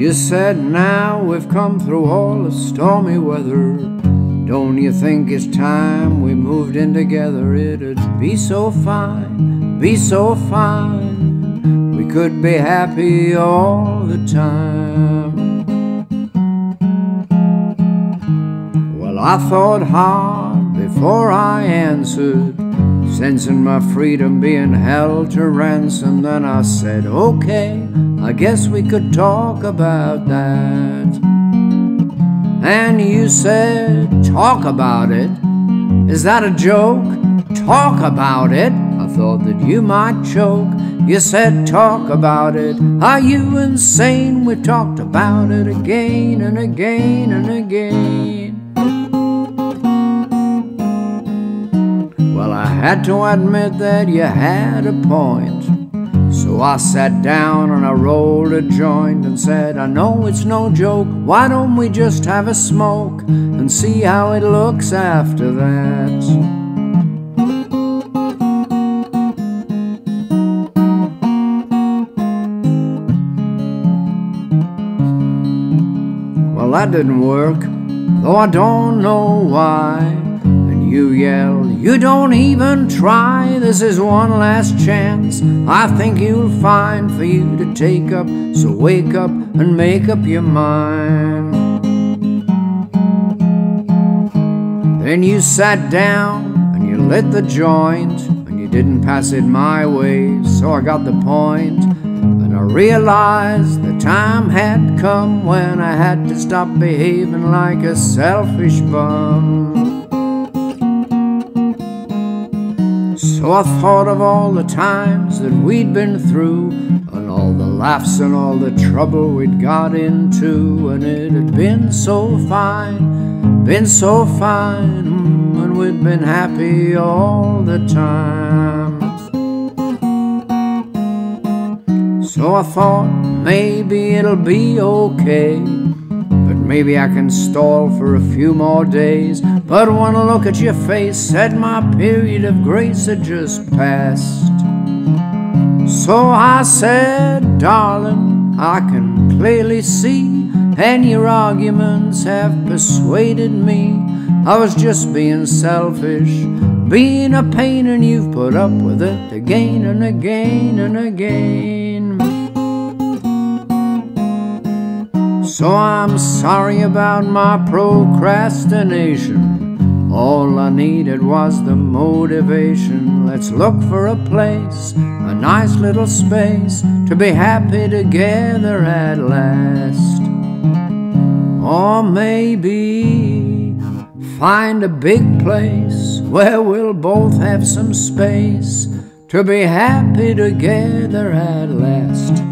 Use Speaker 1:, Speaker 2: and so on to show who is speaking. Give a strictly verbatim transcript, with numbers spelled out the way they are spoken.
Speaker 1: You said now we've come through all the stormy weather, don't you think it's time we moved in together? It'd be so fine, be so fine, we could be happy all the time. Well, I thought hard before I answered, sensing my freedom being held to ransom. Then I said, okay, I guess we could talk about that. And you said, talk about it? Is that a joke? Talk about it? I thought that you might choke. You said, talk about it. Are you insane? We've talked about it again and again and again. Well, I had to admit that you had a point. So I sat down and I rolled a joint and said, I know it's no joke, why don't we just have a smoke and see how it looks after that? Well, that didn't work, though I don't know why. You yell, you don't even try, this is one last chance I think you'll find for you to take up. So wake up and make up your mind. Then you sat down and you lit the joint, and you didn't pass it my way, so I got the point. And I realized the time had come when I had to stop behaving like a selfish bum. So I thought of all the times that we'd been through, and all the laughs and all the trouble we'd got into, and it had been so fine, been so fine, and we'd been happy all the time. So I thought maybe it'll be okay, but maybe I can stall for a few more days. But one look at your face said my period of grace had just passed. So I said, darling, I can clearly see, and your arguments have persuaded me, I was just being selfish, being a pain, and you've put up with it again and again and again. So I'm sorry about my procrastination. All I needed was the motivation. Let's look for a place, a nice little space, to be happy together at last. Or maybe find a big place where we'll both have some space to be happy together at last.